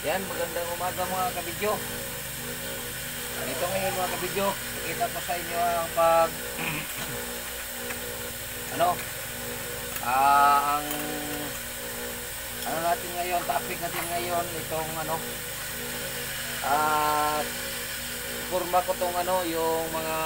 Yan, magandang umaga mga kabidyo. Dito ngayon mga kabidyo, nakita ko sa inyo ang ano, ang natin ngayon, topic natin ngayon, itong kurma ko tong yung mga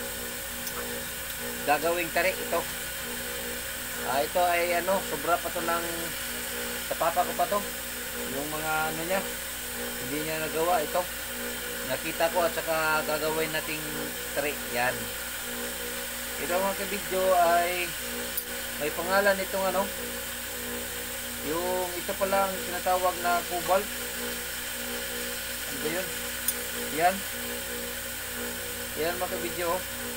gagawing tarik ito. Ito ay sobra pa to ng sa papa ko pa to. Yung mga niya, hindi niya nagawa ito. Nakita ko at saka gagawin nating tarik. Yan. Ito mga kabidyo ay may pangalan itong yung ito palang tinatawag na cobalt. Ano ba yun? Yan. Yan mga kabidyo.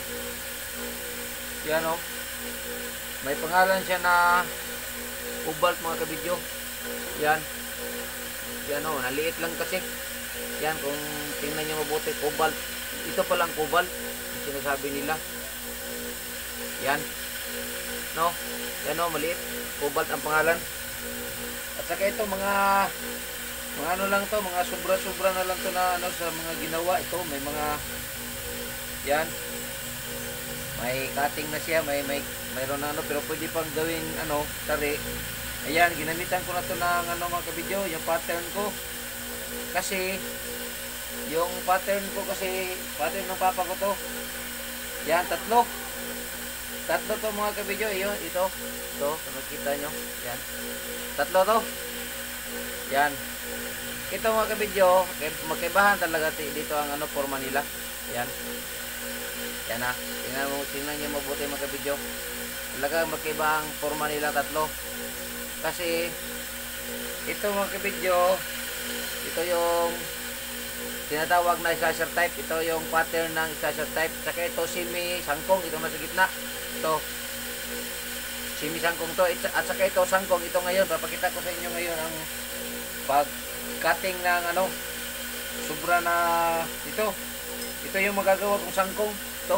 Yan o. May pangalan siya na cobalt mga kabidyo. Yan. Yan o. Naliit lang kasi. Yan kung tingnan nyo mabuti. Cobalt. Ito palang cobalt. Yung sinasabi nila. Yan. No? Yan o. Maliit. Cobalt ang pangalan. At saka ito mga ano lang to, mga sobra-sobra na lang to na sa mga ginawa. Ito may mga yan. May cutting na siya, mayroon na pero pwede pang gawin tari. Ayan, ginamitan ko na to ng mga kabidyo, yung pattern ko. Kasi yung pattern ng papa ko to. Yan, tatlo to mga kabidyo. Ito, nakikita nyo. Yan. Tatlo to. Yan. Ito mga kabidyo, magkaibahan talaga dito ang forma nila. Yan. Yan na. Tingnan nyo mabuti mga kabidyo. Talaga magkaiba ang forma nila tatlo. Kasi ito mga kabidyo, ito yung tinatawag na slasher type. Ito yung pattern ng slasher type. Saka ito semi-sangkong. Ito nasa gitna. Ito. Semi-sangkong to. At saka ito sangkong. Ito ngayon. Papakita ko sa inyo ngayon ang pag-cutting ng sobra na ito. Ito yung magagawa kong sangkong. Ito.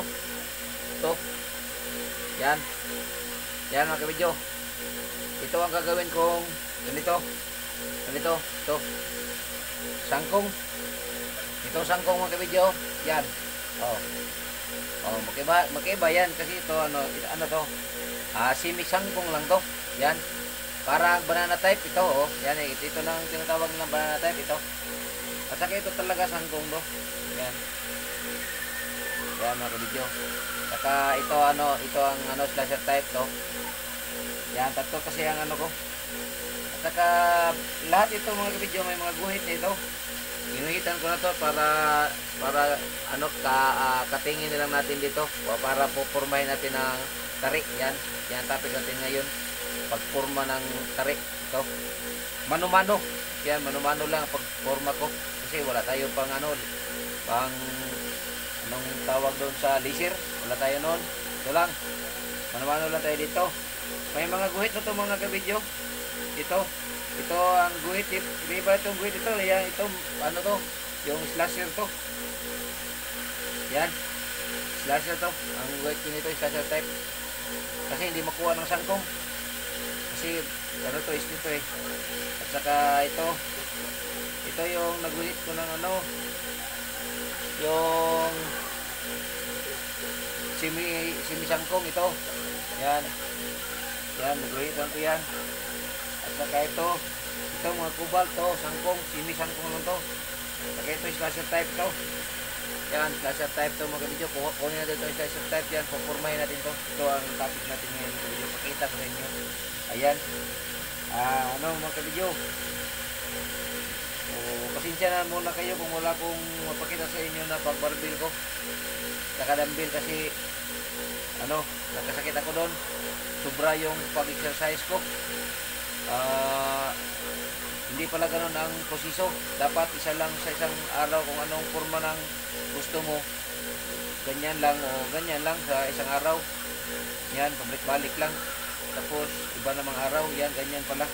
Yan. Yan mga kabidyo. Ito ang gagawin kong ganito. Ito. Sangkong. Itong sangkong mga kabidyo. Yan. Magkaiba yan kasi ito to. Semi-sangkong lang to. Yan. Parang banana type ito, Yan ito lang tinatawag nilang banana type ito. At saka ito talaga sangkong to. Yan. Yan mga kabidyo. Saka ito ito ang slasher type to. Yan, tatlo kasi ang ko. At saka lahat ito mga kabidyo may mga guhit nito. Ginuhitan ko na to para katingin nilang natin dito para pupormahin natin ang tarik. Yan topic natin ngayon. Pagporma ng tarik ito. Mano-mano. Yan, mano-mano lang pagporma ko kasi wala tayo pang anong tawag doon sa laser. Wala tayo noon. Ito lang. Mano-mano lang tayo dito. May mga guhit na to mga kabidyo. Ito ang guhit. Iba itong guhit ito. Yan, ito, to? Yung slasher to. Yan. Slasher to. Ang guhit nito, slasher type. Kasi hindi makuha ng sangkong. Kasi, is nito eh. At saka ito. Ito yung naguhit ko ng yung semi-sangkong ito. Yan. Yan, naguhitan ko yan. At saka ito mga cobalt to, sangkong, semi-sangkong lang to. Saka ito slasher type to. Yan, slasher type to mga kabidyo. Kunin natin ito slasher type yan, pupormahin natin to. Ito ang topic natin ngayon mga kabidyo. Pakita ko sa inyo. Ayan. Mga kabidyo. Pasensya na muna kayo kung wala kong mapakita sa inyo na pagbarbil ko. Nakadambil kasi nakasakit ako doon. Sobra yung pag-exercise ko. Hindi pala ganun ang posiso. Dapat isa lang sa isang araw kung anong forma ng gusto mo. Ganyan lang o ganyan lang sa isang araw. Yan, pabalik-balik lang. Tapos iba namang araw. Yan, ganyan pala.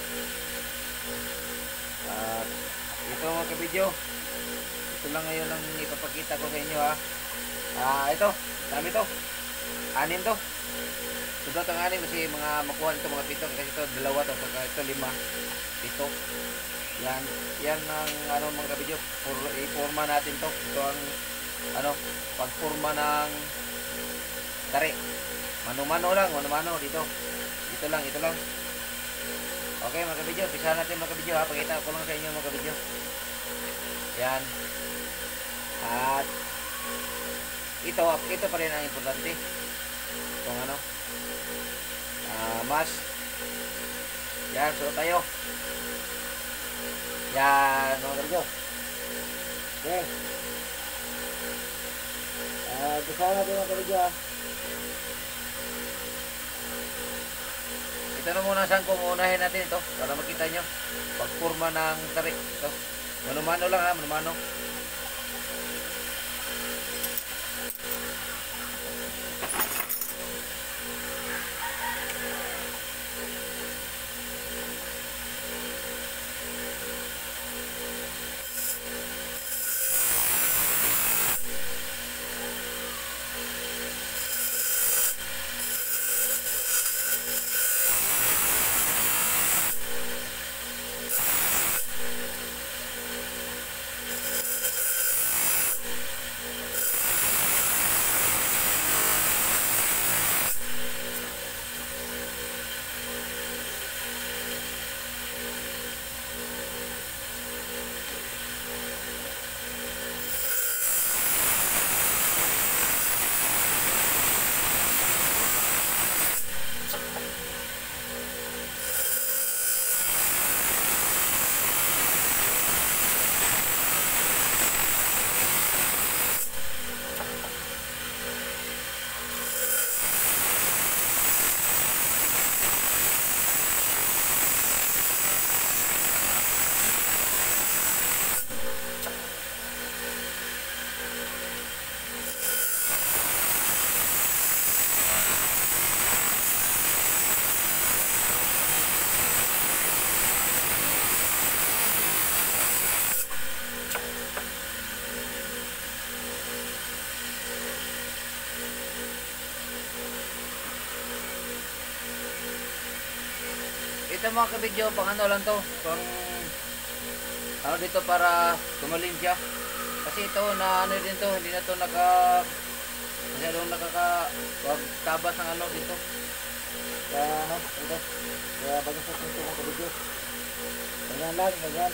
Ito mga kabidyo. Ito lang ngayon ang ipapakita ko sa inyo ito, dami to. 6 to. Sudat ang 6 kasi mga makuha nito mga 7 kasi ito 2 to, saka ito 5. 7. Yan, yan ang ano mga kabidyo, iporma natin to. Ito ang ano, pagporma ng tari. Mano-mano lang, mano-mano dito. Ito lang, ito lang. Okay mga kabidyo, umpisa natin mga kabidyo ha. Pakita ko lang sa inyo mga kabidyo. Yan. At ito pa rin ang importante. Itong ano, mask. Yan, suot tayo. Yan mga kabidyo. Okay. Umpisa natin mga kabidyo ha. Ito na muna saan kung unahin natin ito para makita nyo pagpurma ng tarik. Ito. Mano-mano lang ha, mano-mano. Ito mga kabidyo, pang ano lang to, pang ano dito para tumalin siya. Kasi ito na ano din to, hindi na to masyadong tabas ng ano dito. Kaya ano, ito. Kaya bago sa ito mga kabidyo. Ganyan lang, ganyan.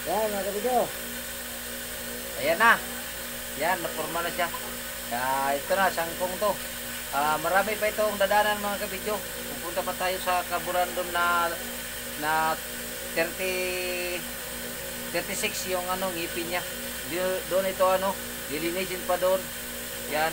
Yan mga kabidyo. Ayan na. Yan, naporma na siya. Ito na, sangkong to. Marami pa itong dadanan mga kabidyo. Pupunta pa tayo sa carborundum na 36 yung ngipin niya. Doon ito lilinisin pa doon. Yan.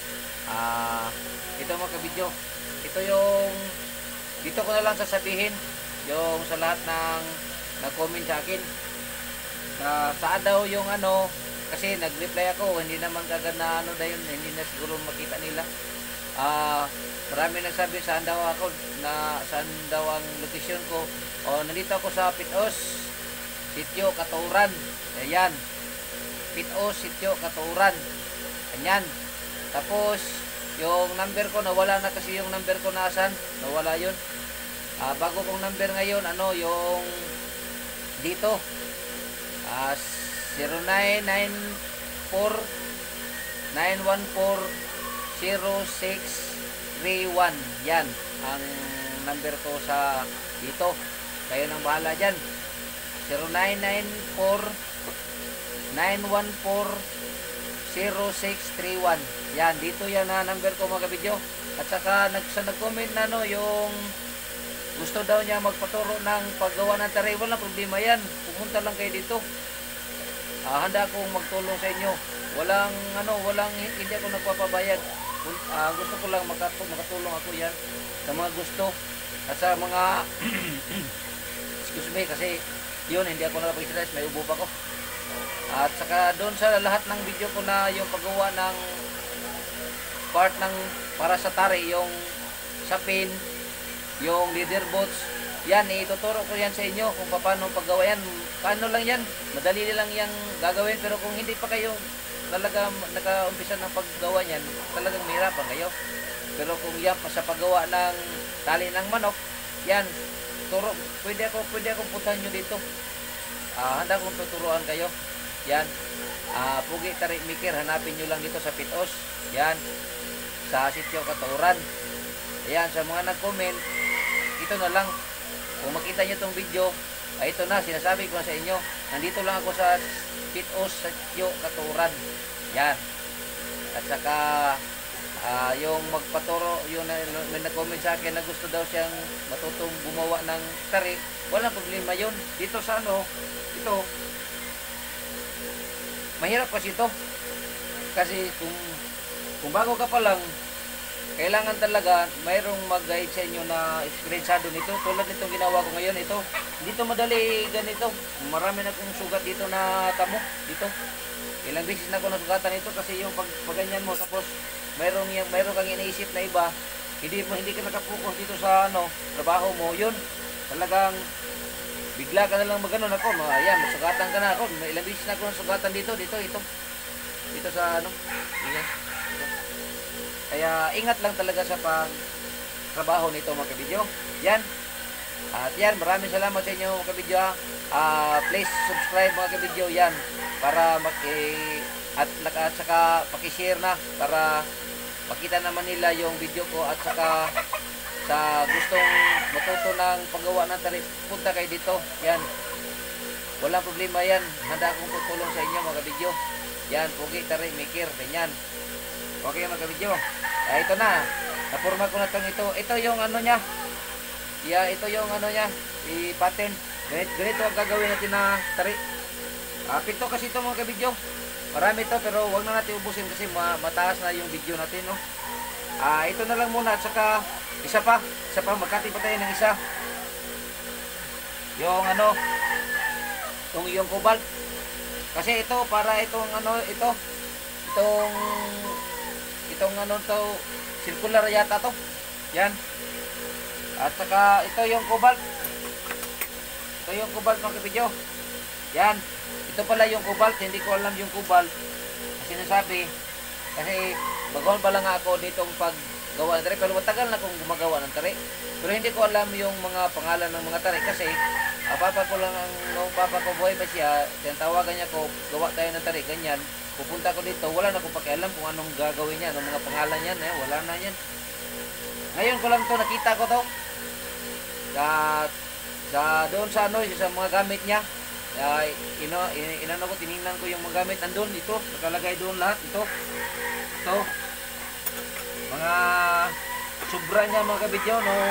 Ito mga kabidyo. Ito yung dito ko na lang sasabihin yung sa lahat ng nag-comment sa akin na saan daw yung kasi nag-reply ako, hindi naman kagad na dahil hindi na siguro makita nila. Marami nagsabi saan daw ako, na saan daw ang location ko. Nandito ako sa Pitos, Sitio Katuran. Ayan. Pitos, Sitio Katuran. Ayan. Tapos yung number ko nawala na, kasi yung number ko nasan, nawala yun. Bago kong number ngayon, yung dito. 0994-914-0631. Yan ang number ko sa dito. Kayo nang bahala dyan. 0994-914-0631. Yan, dito yan na number ko mga kabidyo. At saka nag-comment na yung gusto daw niya magpaturo ng paggawa ng tari. Walang problema yan. Pumunta lang kayo dito. Handa akong magtulong sa inyo. Hindi ako nagpapabayad. Gusto ko lang makatulong ako yan sa mga gusto. At sa mga excuse me, kasi yun, hindi ako nakapag-stress, may ubo pa ko. At saka doon sa lahat ng video ko na yung paggawa ng part ng para sa tari, yung sapin, yung leader boats, yan, ituturo ko yan sa inyo kung paano paggawa yan. Paano lang yan, madali lang yang gagawin, pero kung hindi pa kayo talaga naka-umpisa ng paggawa yan, talagang mahirapan kayo. Pero kung yan pa sa paggawa ng tali ng manok, yan, pwede akong puntahan nyo dito. Handa akong tuturuan kayo. Yan, Pugi Tari Maker, hanapin nyo lang dito sa Pitos. Yan, sa Sitio Katuran. Ayan, sa mga nag-comment, ito na lang. Kung makita nyo itong video, ito na, sinasabi ko na sa inyo. Nandito lang ako sa Pitos, Sitio Katuran. Yan. At saka, yung magpaturo, yung may nag-comment sa akin na gusto daw siyang matutong gumawa ng tari, walang problema yun. Dito sa ito, mahirap kasi ito. Kasi kung bago ka pa lang, kailangan talaga mayroong mag-guide sa inyo na eksperyensado nito. Tulad nitong ginawa ko ngayon, ito. Dito madali ganito. Marami na kong sugat dito na tamo. Dito. Ilang beses na ako nasugatan ito kasi yung pagganyan mo, tapos mayroong kang iniisip na iba, hindi ka nakapokus dito sa trabaho mo, yun. Talagang bigla ka na lang magano ako. Ayan, masugatan ka na ako. Ilang beses na ako nasugatan dito sa Ayan. Kaya ingat lang talaga sa pagtrabaho nito mga kabidyo. Yan. At yan, maraming salamat sa inyo mga kabidyo. Please subscribe mga kabidyo yan para at saka paki-share na para makita naman nila yung video ko. At saka sa gustong matuto ng paggawa ng tari, punta kayo dito. Yan. Walang problema yan. Handa akong tutulong sa inyo mga kabidyo. Yan, Pugi Tari Maker. Ganyan. Okay mga kabidyo. Ito na. Napurma ko na ito. Ito yung niya. Ito yung niya. I-pattern. Ganito ang gagawin natin na tari. Pito kasi ito mga kabidyo. Marami ito pero wag na natin ubusin kasi mataas na yung video natin. Ito na lang muna. At saka isa pa. Magkati pa tayo ng isa. Yung yung cobalt. Kasi ito para itong to circular yata to. Yan. At saka ito yung cobalt. Ito yung cobalt mga kabidyo. Yan. Ito pala yung cobalt. Hindi ko alam yung cobalt. Kasi nasabi. Kasi baguhan pa lang ako ditong paggawa ng tari. Pero matagal na akong gumagawa ng tari. Pero hindi ko alam yung mga pangalan ng mga tari. Kasi papa ko lang papa ko buhay pa siya. Tinatawagan niya ko, gawa tayo ng tari. Ganyan. Pupunta ko dito, wala na akong pakialam kung anong gagawin niya, anong mga pangalan niyan, wala na yan. Ngayon ko lang to nakita ko to. Doon sa sa mga gamit niya. Inano ko, tiningnan ko yung mga gamit nandun, ito, nakalagay doon lahat, ito, mga sobra niya mga kabidyo,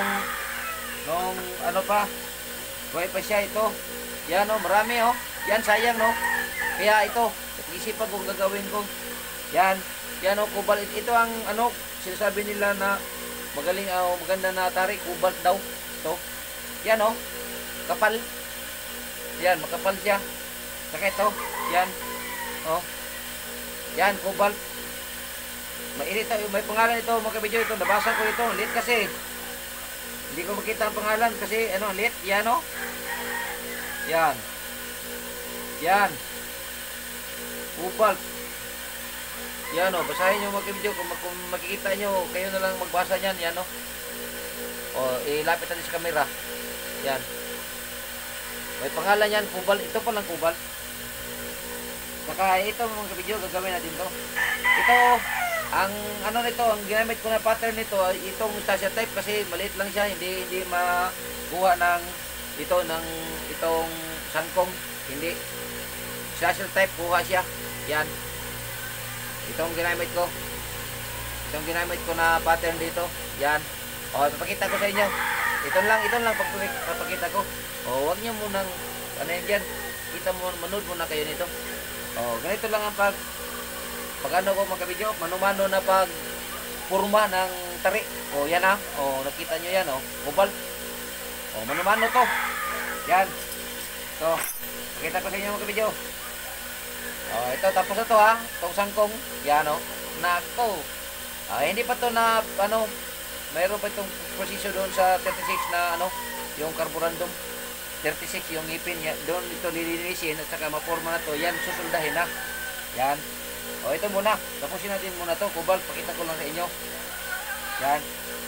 nung ano pa, buhay pa siya, ito, yan o, marami o, yan sayang no, kaya ito, isipan kong gagawin ko, yan o, cobalt, ito ang ano, sinasabi nila na magaling o maganda na atari, cobalt daw, ito, yan o, kapal, yan, makapal siya. Saka ito, yan. Oh. Yan, cobalt. Mainit, may pangalan ito, mga kabidyo, ito. Nabasa ko ito, lit kasi. Hindi ko makita ang pangalan kasi, ano, lit. Yan, oh. Yan. Yan. Cobalt. Yan, oh. Basahin nyo, mga kabidyo. Kung makikita nyo, kayo na lang magbasa niyan. Yan, oh. O, ilapit natin sa camera. Yan. May pangalan yan, cobalt. Ito palang cobalt. Saka ito mga kabidyo, gagawin natin to. Ito, ang ano nito, ang ginamit ko na pattern nito, itong stasya type kasi maliit lang siya, hindi makuha ng itong sangkong, hindi. Stasya type kuha siya. Yan. Itong ginamit ko. Itong ginamit ko na pattern dito. Yan. O, papakita ko sa inyo. Ito lang papakita ko. O, wag niyo munang ano yan dyan. Kita mo, manood muna kayo nito. O, ganito lang ang pag ano ko mga kabidyo, mano-mano na pag purma ng tari. O, yan ha. O, nakita nyo yan o. Cobalt. O, mano-mano to. Yan. Ito. Pakita ko sa inyo mga kabidyo. O, ito. Tapos ito ha. Itong sangkong. Yan o. Nako. Hindi pa to na ano, mayroon pa itong prosesyo doon sa 36 na ano, yung carborundum. 36 yung ngipin yan. Doon ito lilinisin at saka maporma na to. Yan, susundahin na. Yan. O, ito muna. Tapusin natin muna to. Cobalt, pakita ko lang sa inyo. Yan.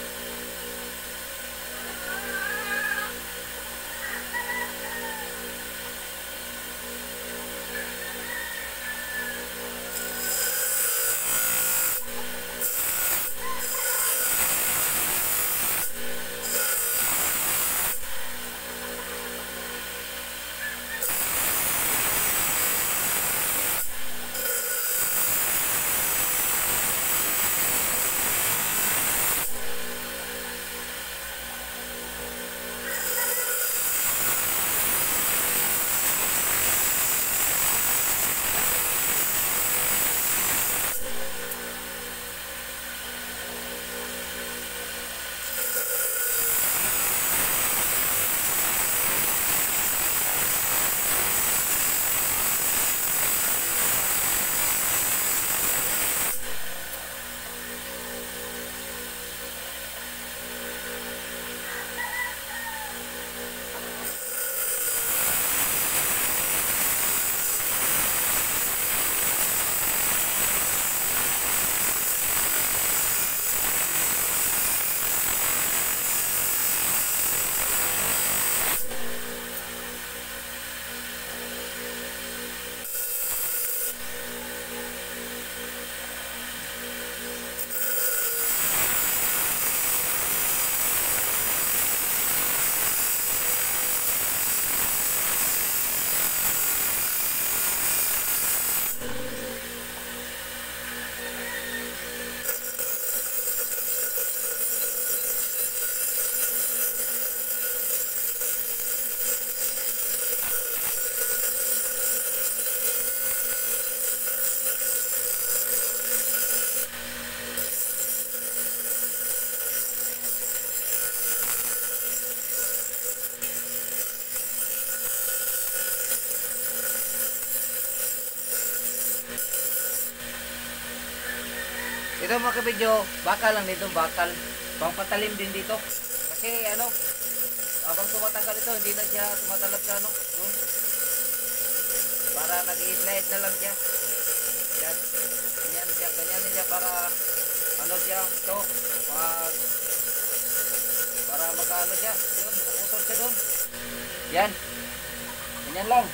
Ito mga kabidyo, bakal lang dito, bakal. Pangpatalim din dito. Kasi ano, habang tumatagal ito, hindi na siya tumatalab sa ano, doon. Para nag-i-slide na lang siya. Yan. Ganyan siya para ano siya, ito, para makaano siya, yun, makaputol siya doon. Yan. Ganyan lang.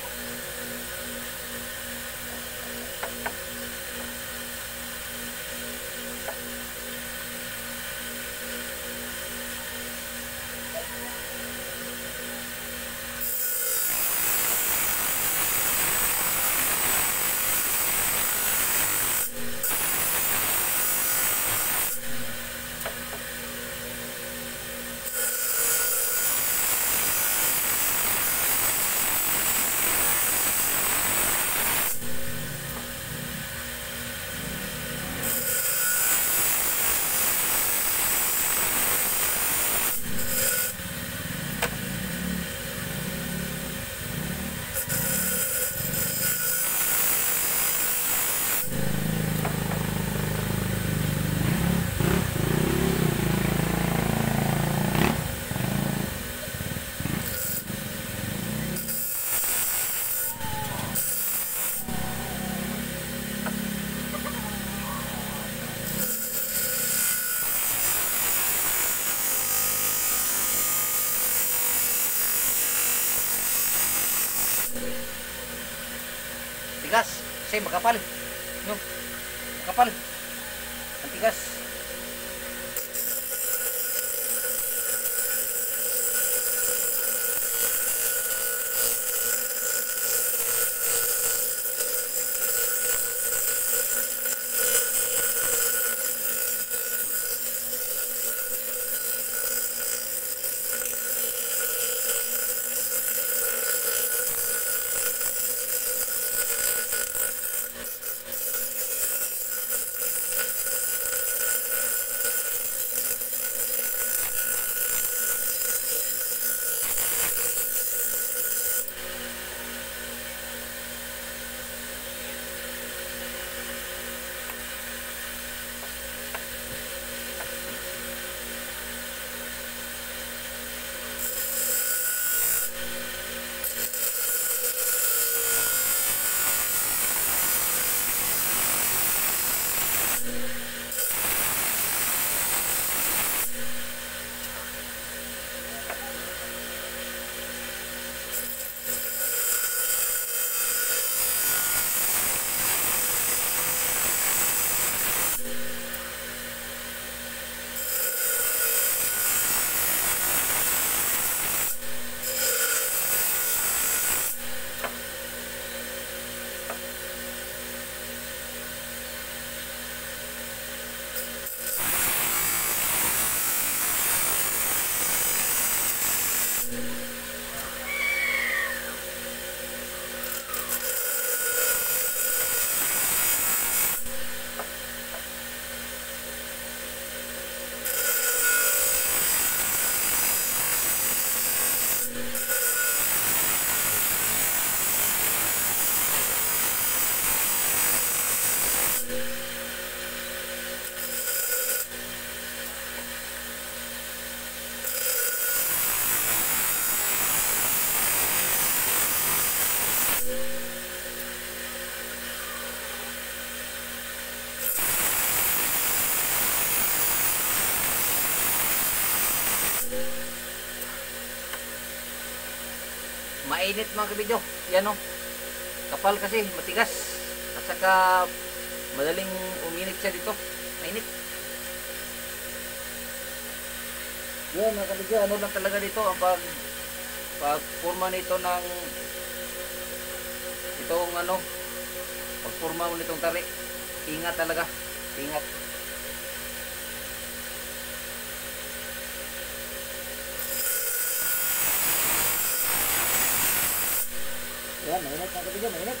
matigas. Kasi makapal. No? Makapal. Matigas. Mainit mga kabidyo. Yan o. Kapal kasi, matigas. At saka madaling uminit siya dito. Mainit. Yan mga kabidyo. Ano lang talaga dito ang pagpurma nito ng itong ano, pagpurma mo nitong tali. Ingat talaga. Ingat. Yan, mainit mga kabidyo, mainit.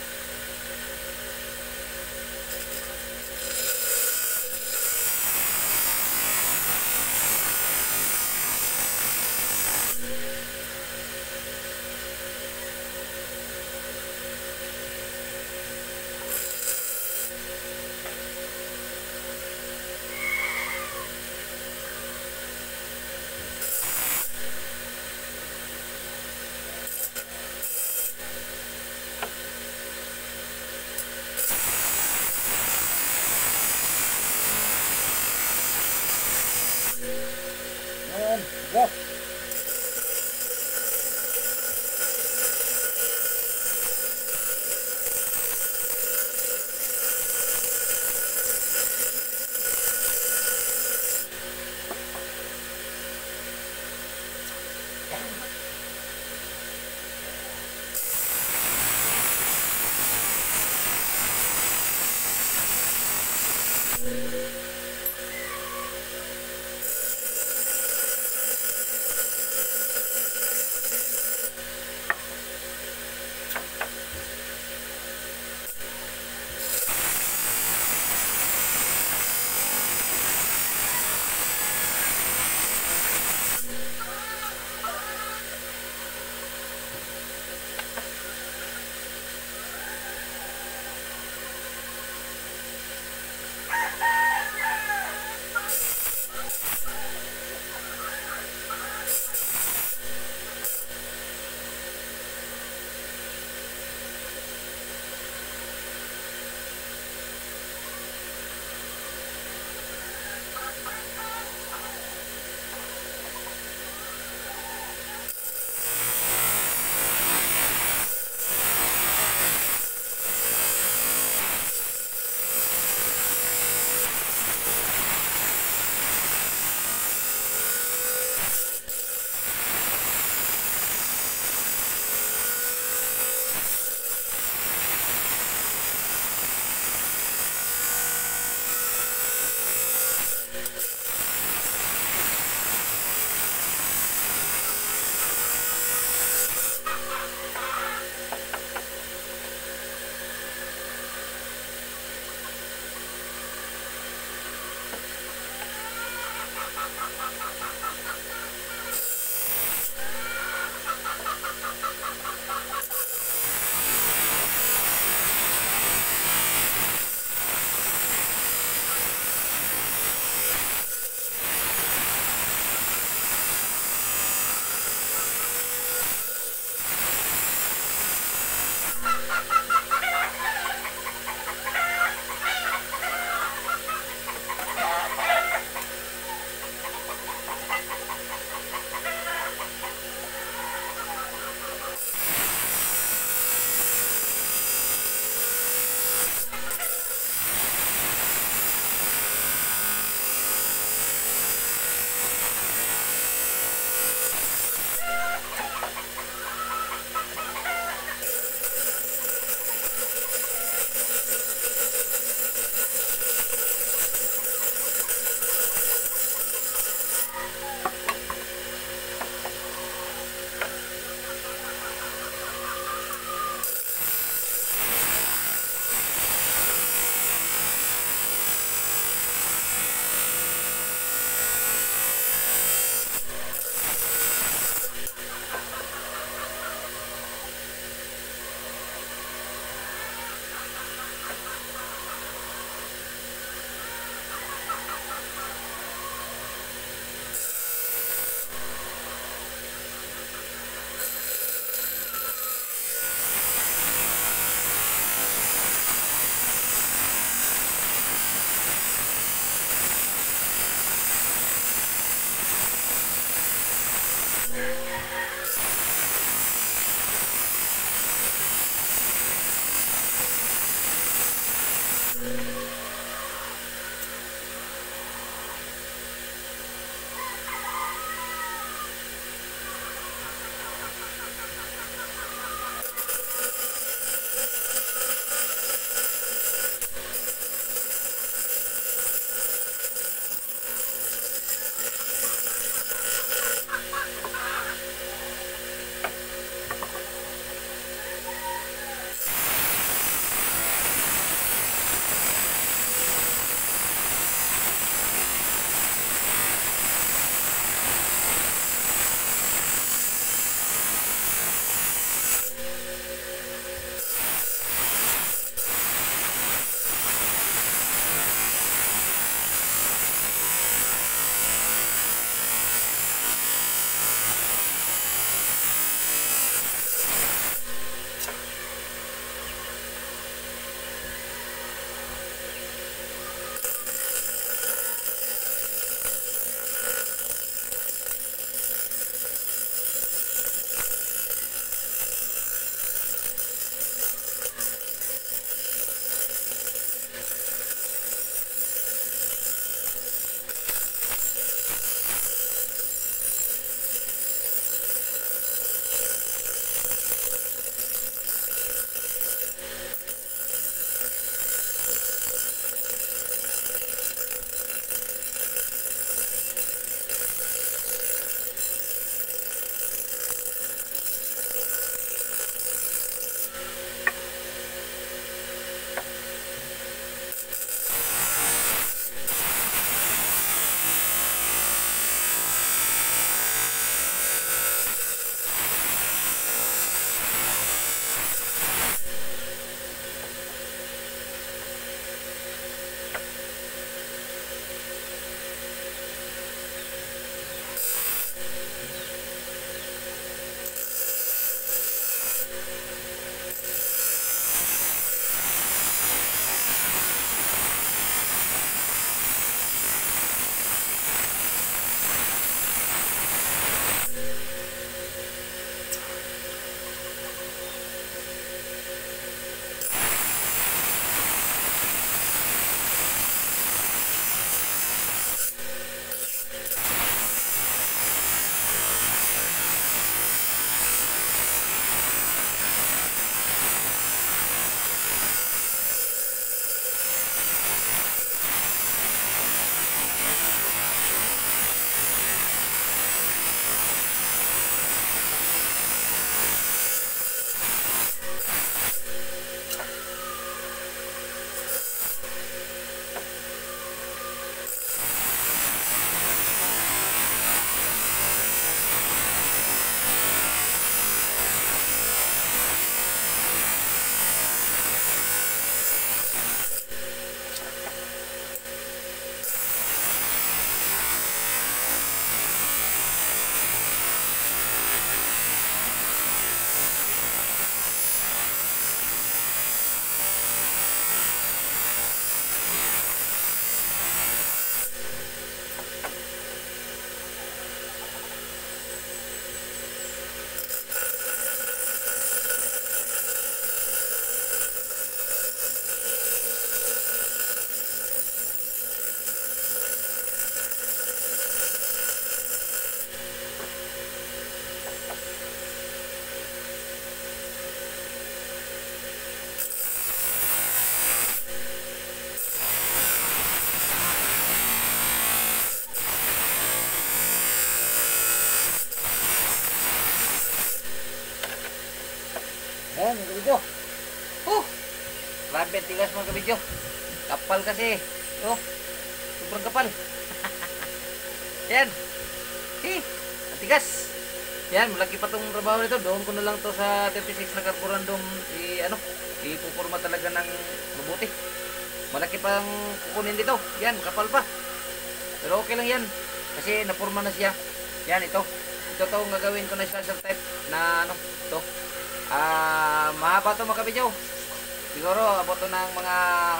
Yan, mga kabidyo. Grabe, tigas mga kabidyo. Kapal kasi. Oh, sobrang kapal. Yan. See, ang tigas. Yan, malaki pa tong trabaho nito. Doon ko na lang to sa 36 na carborundum ipupurma talaga ng mabuti. Malaki pang kukunin dito. Yan, kapal pa. Pero okay lang yan. Kasi napurma na siya. Yan, ito. Ito to ang gagawin ko na special type na ito. Mahaba to mga kabidyo. Siguro abot to ng mga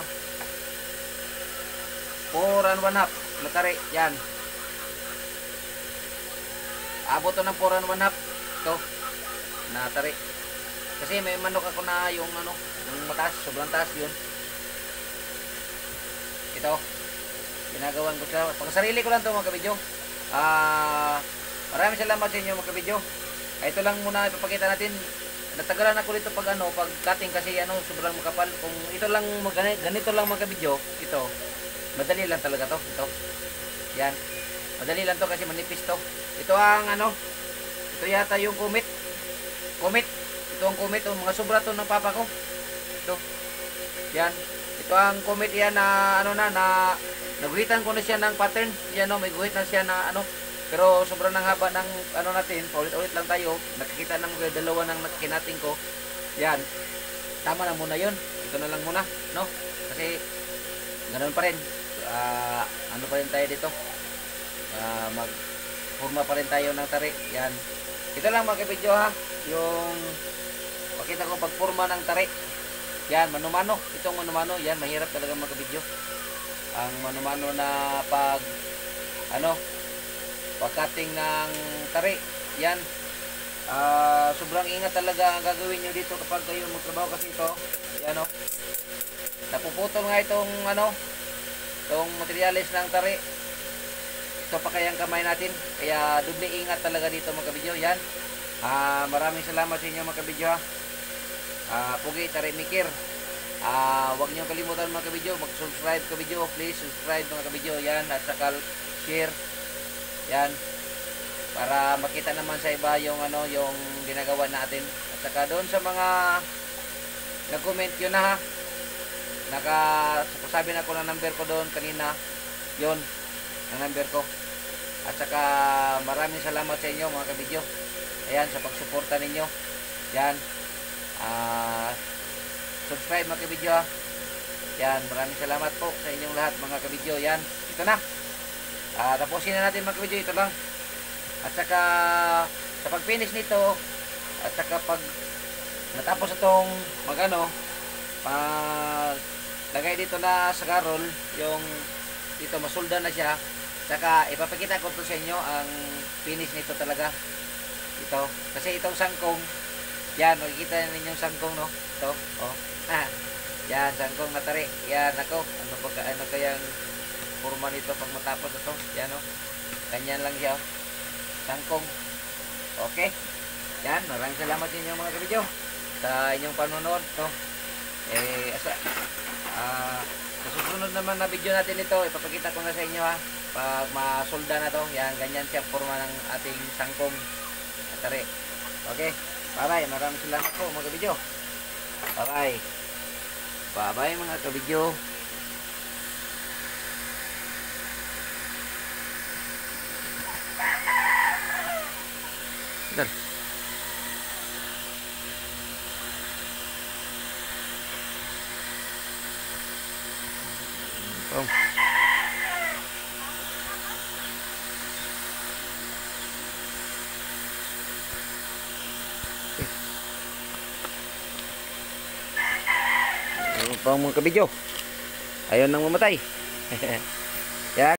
4 and 1/2 na tari. Yan. Abot to ng 4 and 1/2 ito na tari. Kasi may manok ako na yung yung mataas, sobrang taas yun. Ito. Ginagawan ko siya. Pang sarili ko lang to mga kabidyo. Maraming salamat sa inyo mga kabidyo. Ito lang muna ipapakita natin. Natagalan ako dito pag pag cutting kasi sobrang makapal. Kung ito lang ganito lang mga kabidyo, ito madali lang talaga to. Ito. Yan. Madali lang to kasi manipis to. Ito ang ito yata yung comet. Ito ang comet, mga sobra to ng papa ko. Ito. Yan. Ito ang comet yan na naguhitan ko na siya ng pattern. Yan may guhit na siya na pero sobrang nang haba ng natin. Ulit-ulit lang tayo. Nakikita na mga dalawa ng nakikinating ko. Yan. Tama na muna yun. Ito na lang muna, no? Kasi ganoon pa rin. Pa rin tayo dito. Magpurma pa rin tayo ng tari. Yan. Ito lang mga kabidyo ha. Yung pakita ko pagpurma ng tari. Yan, mano-mano. Itong mano-mano. Yan, mahirap talaga mga kabidyo. Ang mano-mano na pagkating ng tari. Yan. Sobrang ingat talaga ang gagawin nyo dito kapag kayo magtrabaho kasi ito. Yan napuputol nga itong itong materialis ng tari. Ito pa kaya ang kamay natin. Kaya doble ingat talaga dito mga kabidyo. Yan. Maraming salamat sa inyo mga kabidyo ha. Pugi Tari Mikir. Huwag niyo kalimutan mga kabidyo, mag-subscribe kabidyo, please subscribe mga kabidyo. Yan, at saka share. Yan. Para makita naman sa iba yung yung ginagawa natin. At saka doon sa mga nag-comment yun na ha. Sabi na ko ng number ko doon kanina. Yun, ang number ko. At saka maraming salamat sa inyo mga kabidyo. Ayan, sa pagsuporta ninyo. Yan. Subscribe mga kabidyo ha. Yan, maraming salamat po sa inyong lahat mga kabidyo. Yan, ito na. Tapusin na natin mga kabidyo, ito lang. At saka sa pag-finish nito, at saka pag natapos itong lagay dito na sa garol, yung dito masulda na siya. Saka ipapakita ko to sa inyo ang finish nito talaga. Ito, kasi itong sangkong, yan, makikita ninyo yung sangkong ito, yan, sangkong na tari. Yan, ano kayang forma nito pag matapos ito. Yan ganyan lang siya. Sangkong. Okay. Yan, maraming salamat ninyo mga kabidyo sa inyong panonood. Sa susunod naman na video natin ito, ipapakita ko na sa inyo ha. Pag masolda na to, yan, ganyan siya forma ng ating sangkong na tari. Okay. Bye-bye. Maraming salamat po mga kabidyo. Bye-bye. Bye-bye mga kabidyo. Dar. Không. Pang mga kabidyo. Ayaw nang mamatay. Yan.